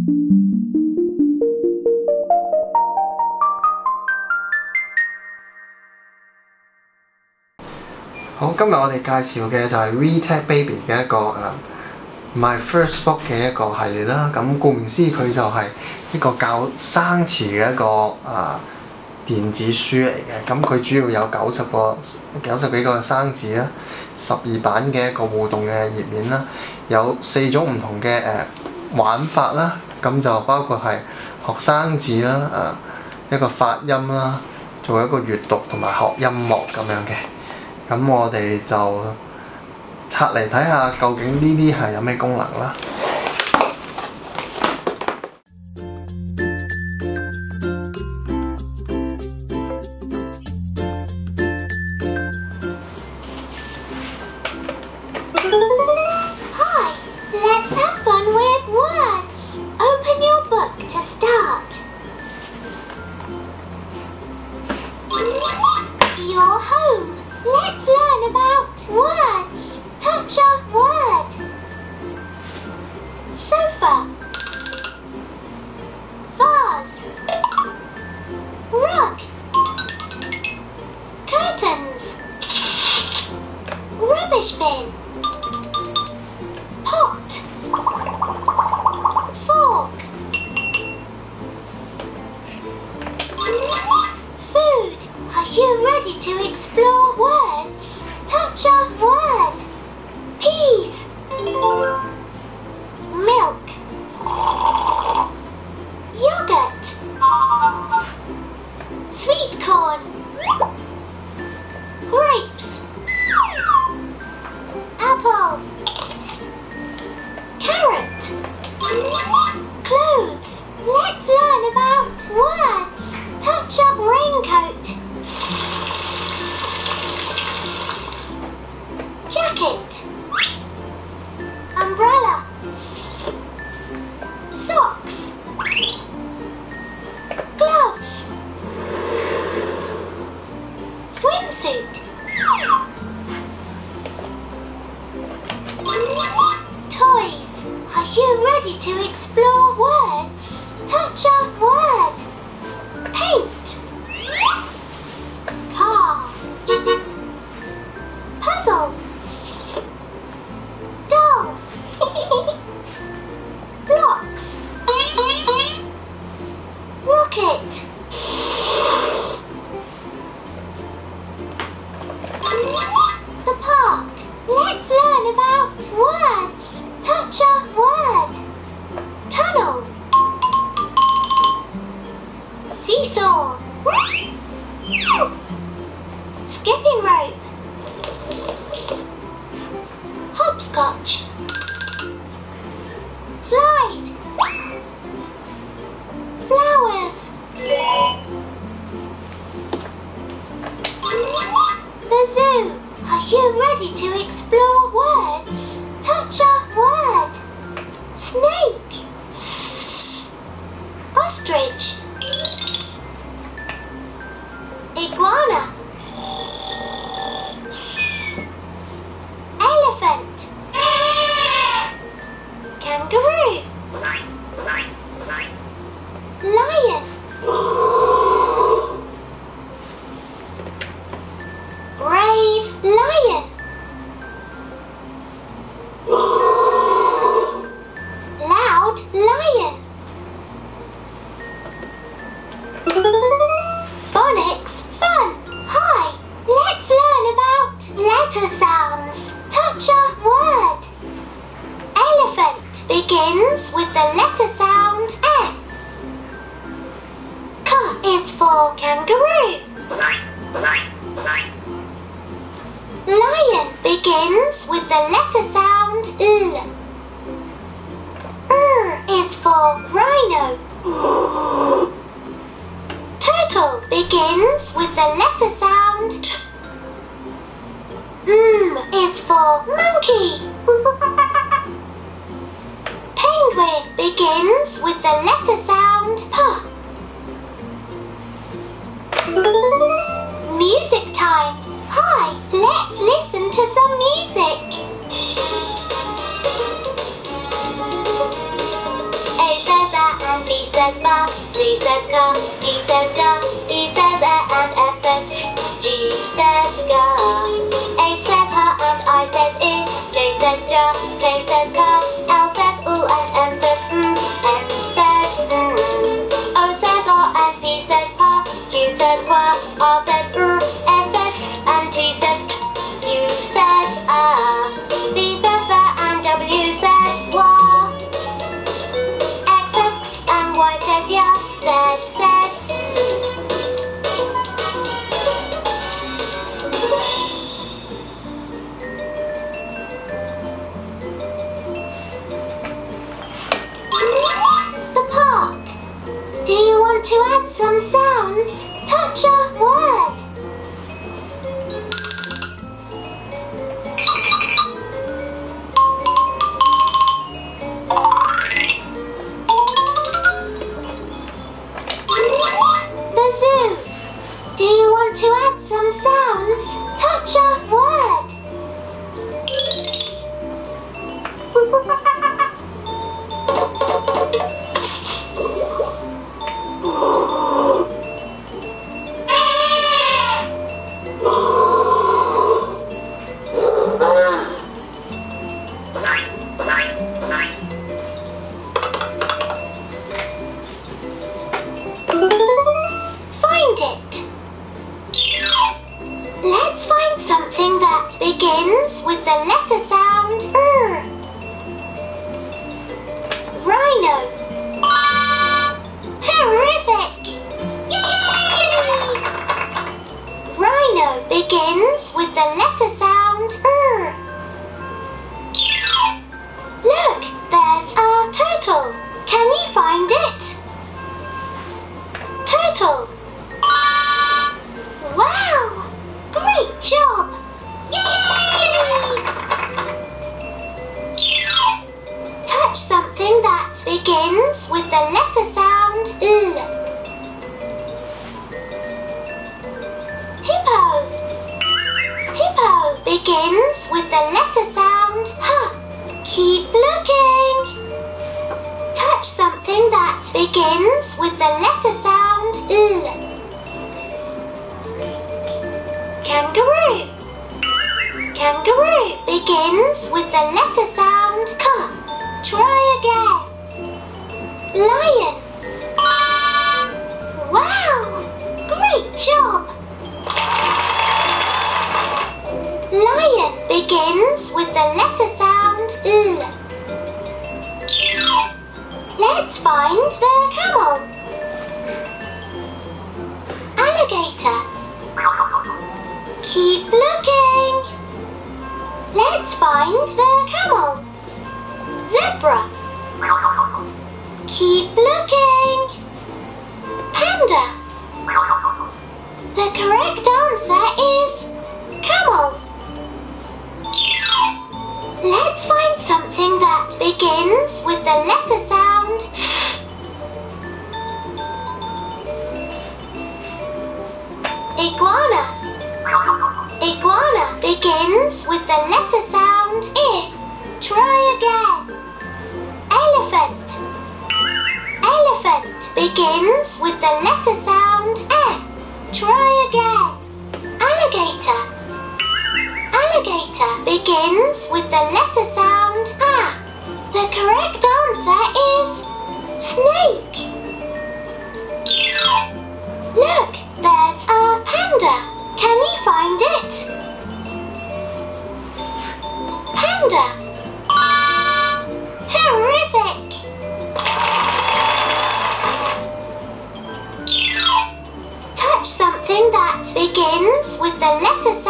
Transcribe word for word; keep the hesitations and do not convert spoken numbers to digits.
好，今日我哋介紹嘅就係 Vtech Baby 嘅一個誒 My First Book 嘅一個系列啦。咁顧名思義，佢就係一個教生詞嘅一個誒、呃、電子書嚟嘅。咁佢主要有九十個、九十幾個生字啦，十二版嘅一個互動嘅頁面啦，有四種唔同嘅誒、呃、玩法啦。咁就包括係學生字啦、誒、呃、一個發音啦，做一個閱讀同埋學音樂咁樣嘅。咁我哋就拆嚟睇下，究竟呢啲係有咩功能啦。 Hi, let's have fun with words. Open your book to start. You're home. Let's learn about words. Touch a word. Sofa. Vase. Rug. Curtains. Rubbish bin. Pot. Fork. Food. Are you ready to explore words? Touch a word. Peas. Milk. Yogurt. Sweet corn. Grapes. Apple. Carrot. Clothes. Let's learn about words. Touch a raincoat. Jacket. Umbrella. Socks. Gloves. Swimsuit. Toys. Are you ready to explore words? Touch a word. Paint. Car. Puzzle. Doll. Blocks. Rocket. The park. Let's learn about words. Touch a word. Tunnel. Seesaw. Skipping rope. Hopscotch. Slide. Flowers. The zoo. Are you ready to explore words? Touch a word. Snake. Ostrich. Iguana. Elephant. Kangaroo. Lion. Brave lion. Loud lion. Phonics fun. Hi, let's learn about letter sounds. Touch a word. Elephant begins with the letter sound X. K is for kangaroo. Lion begins with the letter sound L. R is for rhino. Turtle begins with the letter sound T. M is for monkey. Penguin begins with the letter sound P. Music time. Hi, let's listen to some music. A for says bar, C says car, E says car, E says air and F says G says gar, H says ha and I says I, J says jar, K says car, L says oo and M says mm, N says mm, O says or and P says pa, Q says qua, R says r, S says and T says t, U says ah, V says that and W says wah, X says x and Y says yeah, Z says the park. Do you want to add some sounds? Touch a word. The zoo. Do you want to add some sounds? Touch a word. Find it. Let's find something that begins with the letter sound R. Rhino. Terrific! Yay! Rhino begins with the letter sound R. Look, there's a turtle. Can you find it? Turtle. Wow! Great job! Yay! Touch something that begins with the letter sound L. Hippo. Hippo begins with the letter sound H. Keep looking. Touch something that begins with the letter sound L. Kangaroo. Kangaroo begins with the letter sound K. Try again. Lion. Wow! Great job! Lion begins with the letter sound L. Let's find the camel. Alligator. Keep looking. Let's find the camel. Zebra. Keep looking. Panda. The correct answer is camel. Let's find something that begins with the letter sound Iguana. Iguana begins with the letter sound I. Try again. Elephant. Elephant begins with the letter sound E. Try again. Alligator. Alligator begins with the letter sound A. The correct answer is snake. Look, there's a panda. Can you find it? Panda. Terrific! Touch something that begins with the letter